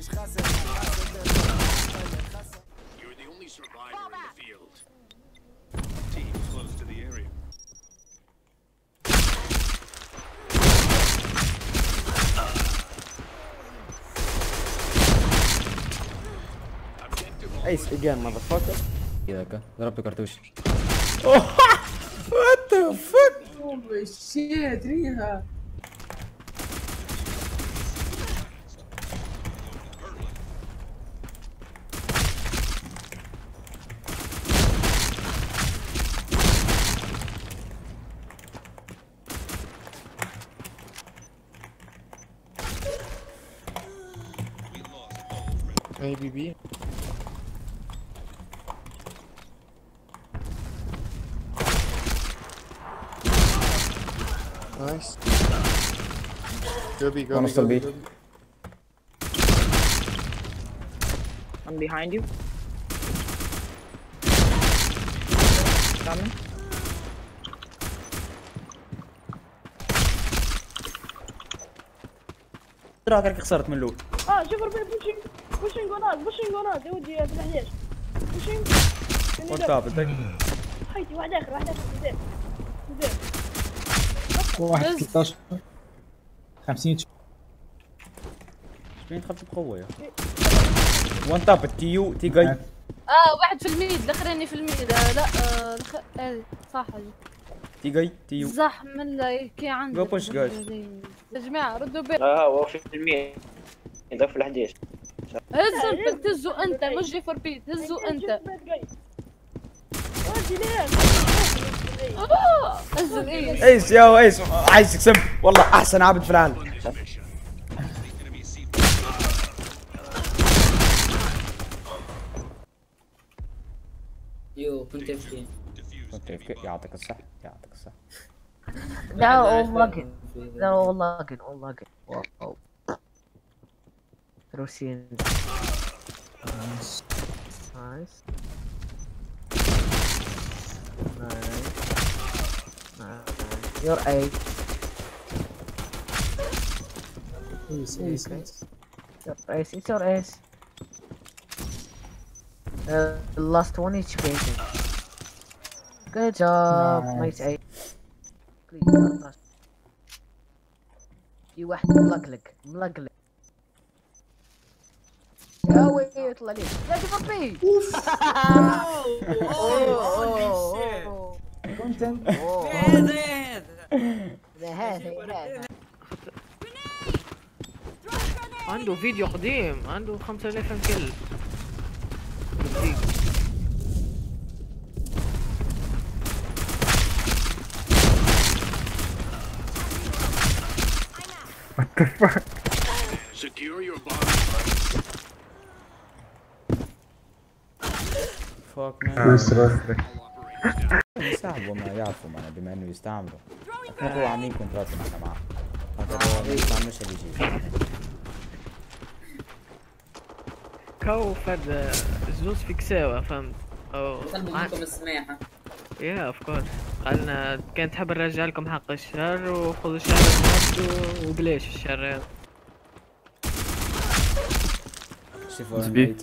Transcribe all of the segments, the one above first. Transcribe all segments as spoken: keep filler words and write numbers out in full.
You're the only survivor in the field. Team close to the area. Ace again, motherfucker. ياك ضربت كرتوش. What the fuck? Oh shit, ريها. Maybe B. Nice. Go B, go B, go B. I'm behind you. Coming. تراك خسرت من الاول. اه شوف ربي بوشينج بوشينج وناد بوشينج وناد يا ودي في الحديش بوشينج. وانت حيتي واحد اخر واحد اخر زين زين. واحد ثلاثة عشر خمسين. شبين دخلت بقوة يا وان تاب تيو تي جاي. اه واحد في الميد الاخراني في الميد. آه لا آه الخ... آه صح تي جاي تيو صح من لا كي عندك. جو بوش جايز يا جماعة ردوا بالك. اه هو في المية يضيف في الحديش. هزوا انت تهزوا انت مش جي فور بيت هزوا انت. ودي ليه؟ هزوا ايش؟ ايش يا ايش عايز تكسب والله احسن عابد في العالم. يو كنت اف كنت يعطيك الصح يعطيك الصح. لا والله كن لا والله كن والله كن واو روسين. نايس نايس نايس يور اي ايس ايس ايس. يور ايس اتس يور ايس. The last one is painting. Good job, nice eight. Please, في واحد ملقلق ملقلق. يا ويلي يطلع لي. لا تفر بي. كونتنت. هذا هذا هذا. عنده فيديو قديم عنده خمسة آلاف كل. What the fuck? Secure your bomb. Fuck man. نصرة. يستعملوا ما يعرفوا معنا بما انه يستعملوا. احنا هو عاملين كونترات معنا معاه. هذا ما يستعملش اللي يجي. كاو فد زوز فيكساوة فهمت. او منكم السماحة. يا اوف كورس قالنا كان تحب نرجع لكم حق الشهر وخذوا الشهر الماضي وبلاش الشهر هذا. زبي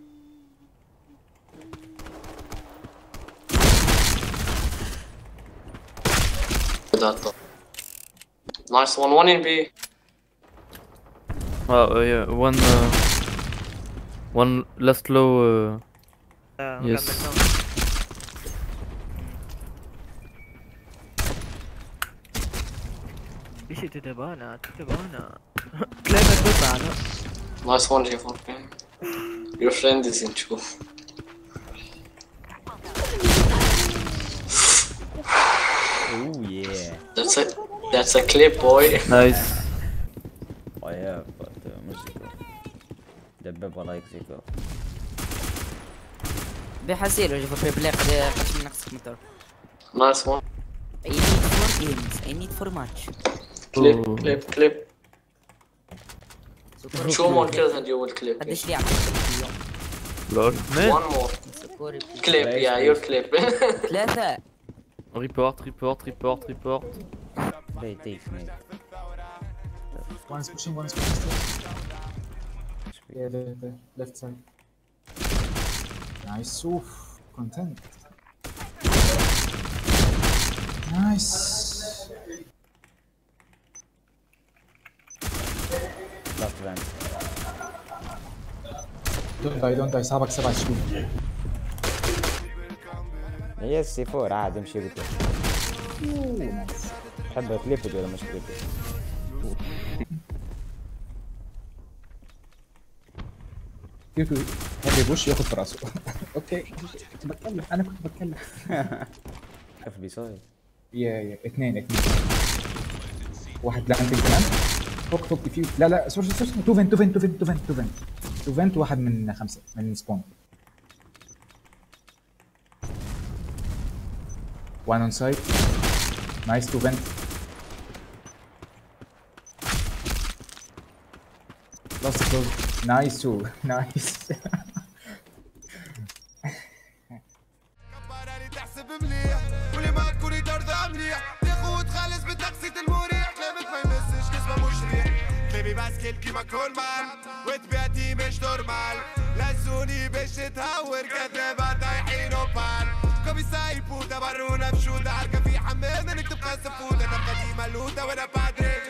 Nice one, one in B. Oh yeah, one uh, one last low. Uh, yes. ايش تتبانا تتبانا ثلاثة قطع. Nice one, G four. Your friend is in two. Oh yeah. That's a that's a clip, boy. Nice. Oh yeah, but uh, musical. دبابة لايك زيكو. بحسيل وجه في بلاي قد قد من نقص موتور. Nice one. I need more games. I need for much. Clip, clip, clip. Show more kills and you will clip. قديش لي عطيك اليوم؟ Lol. Man. One more. Clip, yeah, your clip. ثلاثة. Report, report, report, report. They take me. One is pushing, one is pushing. Yeah, left, left side. Nice. Oof. Content. Nice. Left vent. Don't die, don't die. صعبك سبع شهور. هي السي فور عادي امشي قلت لك. اوه نايس. تحب كليبد ولا مش كليبد؟ يوتو هذا بوش ياخد في راسه. اوكي كنت بتكلم انا كنت بتكلم. اف بي سايد. يا يا اثنين اثنين. واحد لانتنج كمان. فوق فوق ديفيوز. لا لا سوري سوري تو فنت تو فنت تو فنت تو فنت تو فنت تو فنت واحد من خمسة من سبون. One on site. Nice to vent. Lost the close. Nice too. Nice. تحسب مليح واللي ما تكون يدردها مليح تاخد خالص بالتقسيط المريح كلامك ما يمسش كسبة مش ريح كلامي باسكيل كيما كل مان وتبيعتي مش نورمال لزوني باش تهور كذابة طايحين وبال كوبي سايبوتا بارونا بشوطة عركة في حمام نكتب قصة فوتة نبقى ديما لوتة وانا بادري